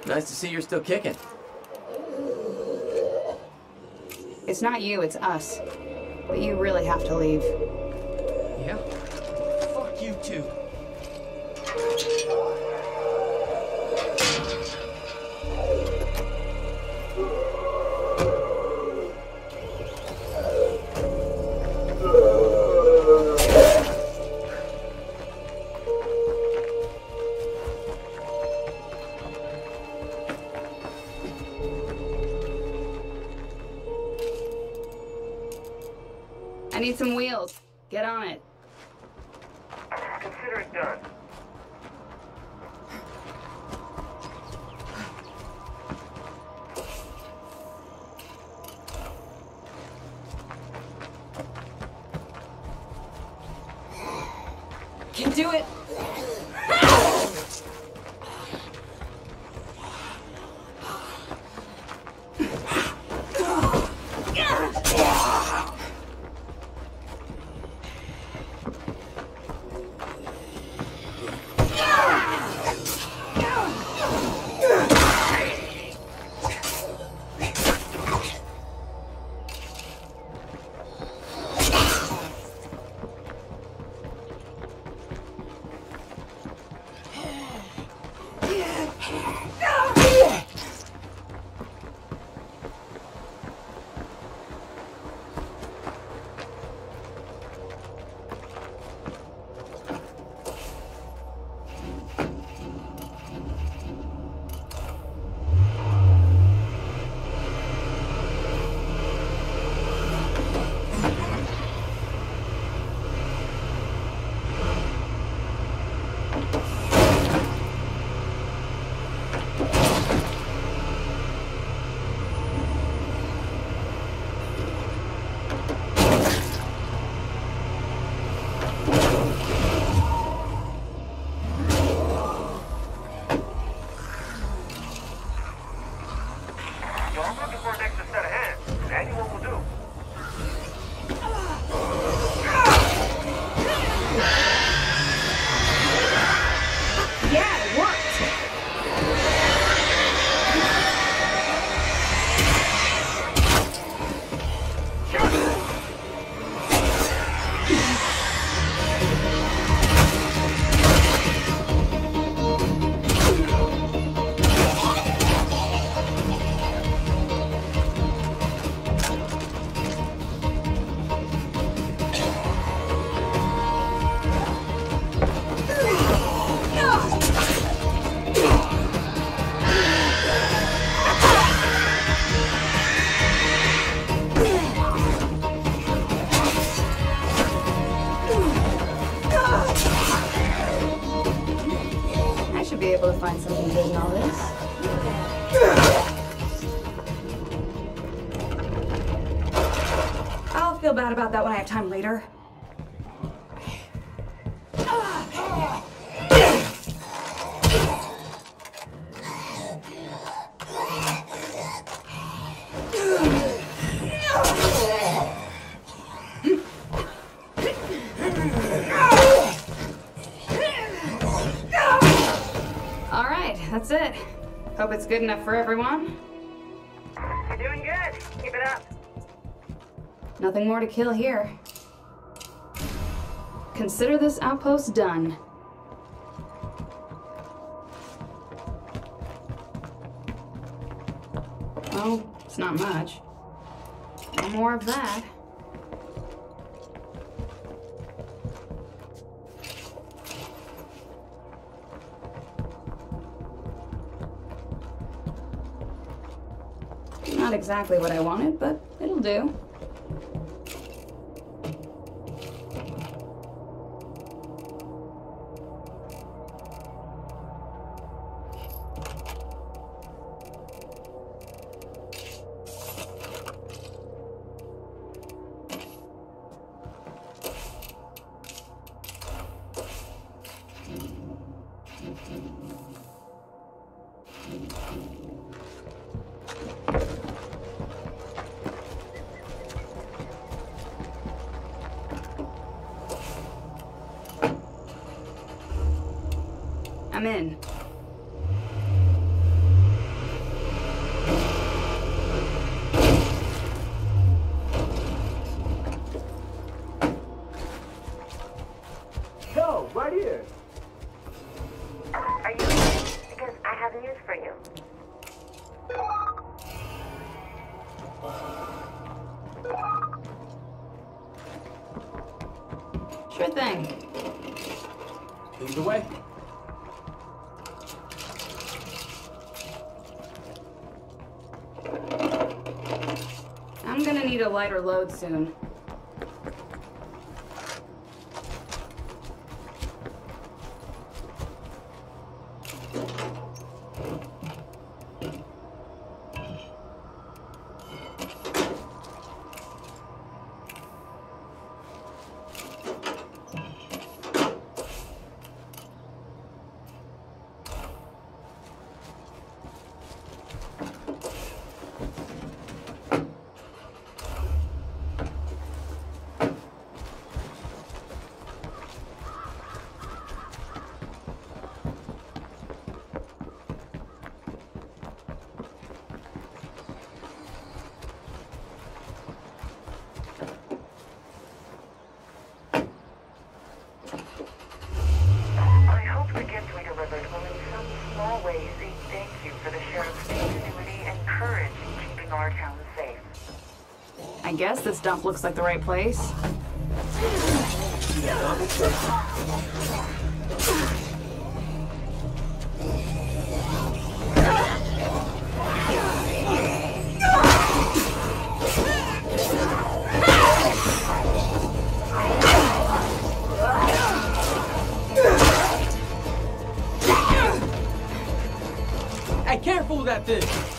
Nice to see you're still kicking. It's not you, it's us. But you really have to leave. Yeah? Fuck you too. I need some wheels. Get on it. Consider it done. Can do it. Able to find something good in all this. I'll feel bad about that when I have time later. That's it. Hope it's good enough for everyone. You're doing good. Keep it up. Nothing more to kill here. Consider this outpost done. Oh, it's not much. No more of that. Not exactly what I wanted, but it'll do. I'm in. news for you. Sure thing. Lead the way. I'm gonna need a lighter load soon. I guess this dump looks like the right place. Hey, careful with that thing!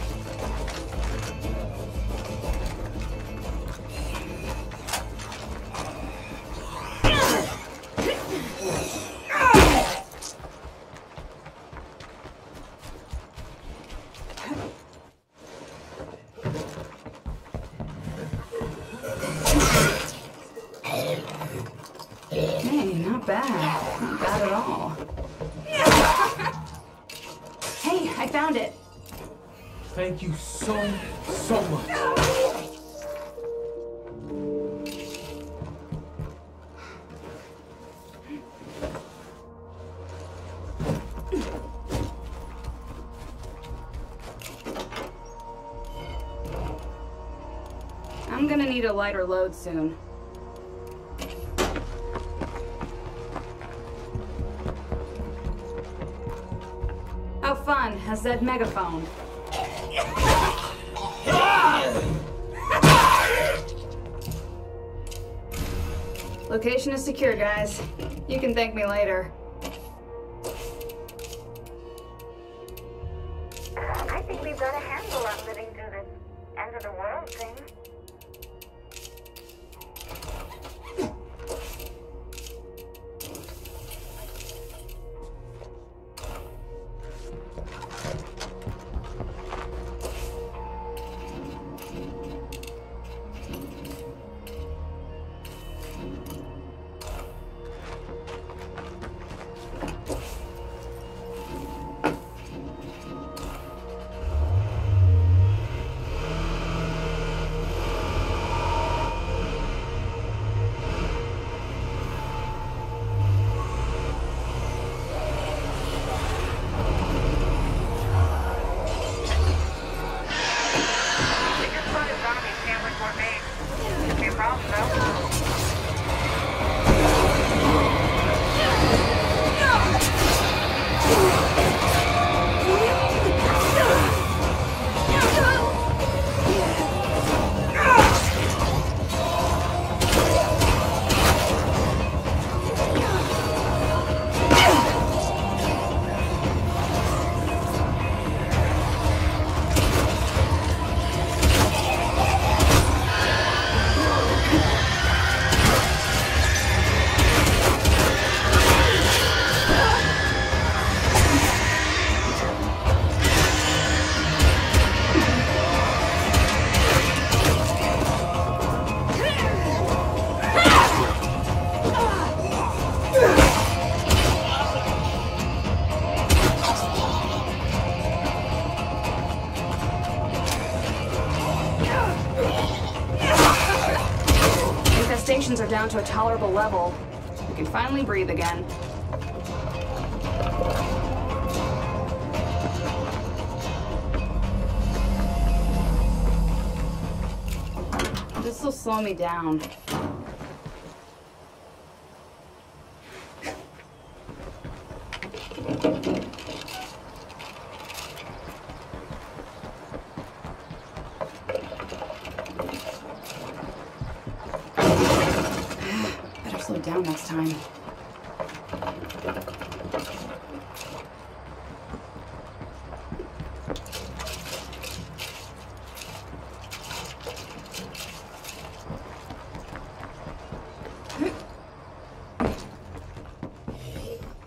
Hey, not bad. Not bad at all. Hey, I found it. Thank you so much. I'm gonna need a lighter load soon. How fun has that megaphone? Location is secure, guys. You can thank me later. I think we've got a handle on living through this end of the world thing. Infestations are down to a tolerable level. We can finally breathe again. will slow me down. Better slow down next time.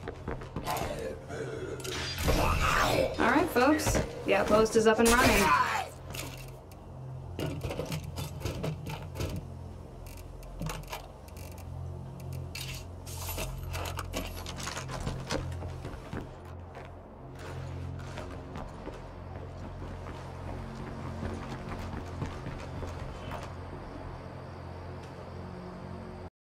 All right, folks. The outpost is up and running.